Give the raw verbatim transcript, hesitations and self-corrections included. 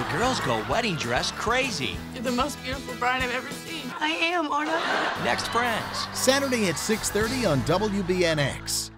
The girls go wedding dress crazy. You're the most beautiful bride I've ever seen. I am, aren't I? Next Friends. Saturday at six thirty on W B N X.